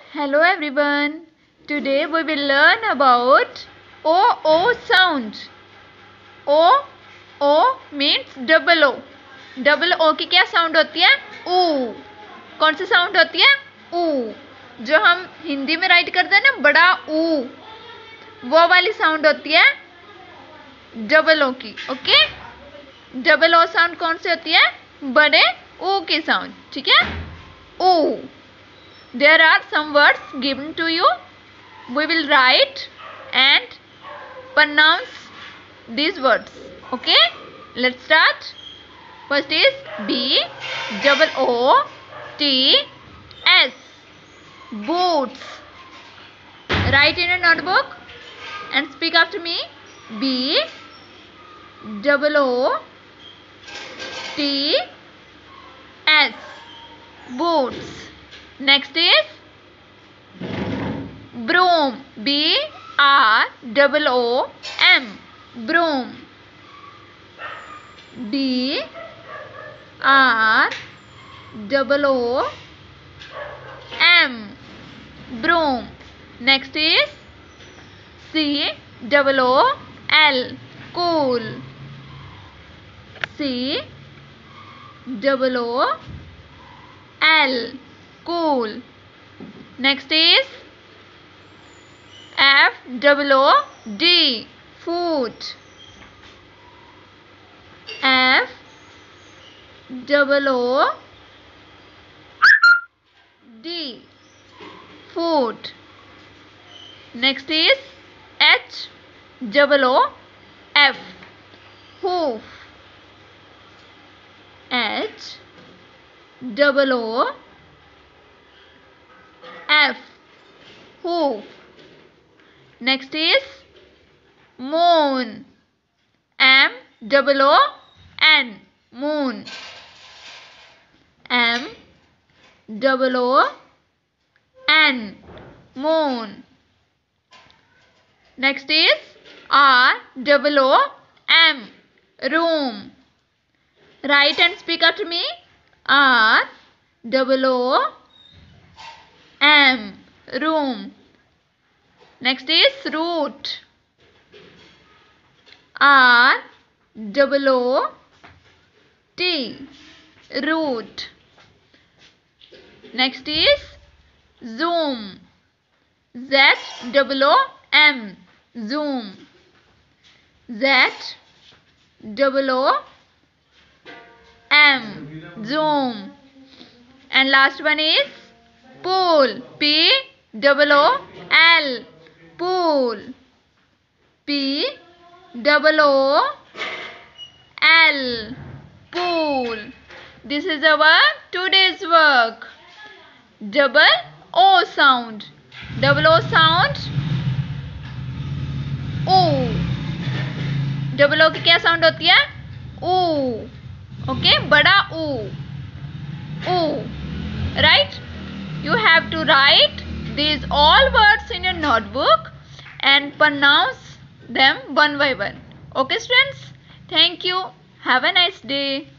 Hello everyone. Today we will learn about O sound. O means double O. Double O की क्या sound होती है? ऊ. कौन सी साउंड होती है? ऊ. जो हम हिंदी में राइट करते हैं ना, बड़ा ऊ, वो वाली साउंड होती है डबल ओ की. ओके. डबल ओ साउंड कौन सी होती है? बड़े ऊ की साउंड. ठीक है. ऊ. There are some words given to you. We will write and pronounce these words. Okay? Let's start. First is B double O T S. Boots. Write in a notebook and speak after me. B double O T S. Boots. Next is broom. BROOM. Broom. BROOM. Broom. Next is COOL. Cool. COOL. Cool. Next is FOOD. Food. FOOD. Food. Next is HOOF. Hoof. HOOF. Hoof. Next is moon. MOON. Moon. MOON. Moon. Next is ROOM. Room. Write and speak after me. ROOM. Room. Next is root. ROOT. Root. Next is zoom. ZOOM. Zoom. ZOOM. Zoom. And last one is pool. POOL. Pool. POOL. Pool. This is our today's work. Double O sound. Double O sound. O. Double O की क्या sound होती है? ऊ. Okay. बड़ा ऊ. ऊ. Right? You have to write these all words in your notebook and pronounce them one by one. Okay, students? Thank you. Have a nice day.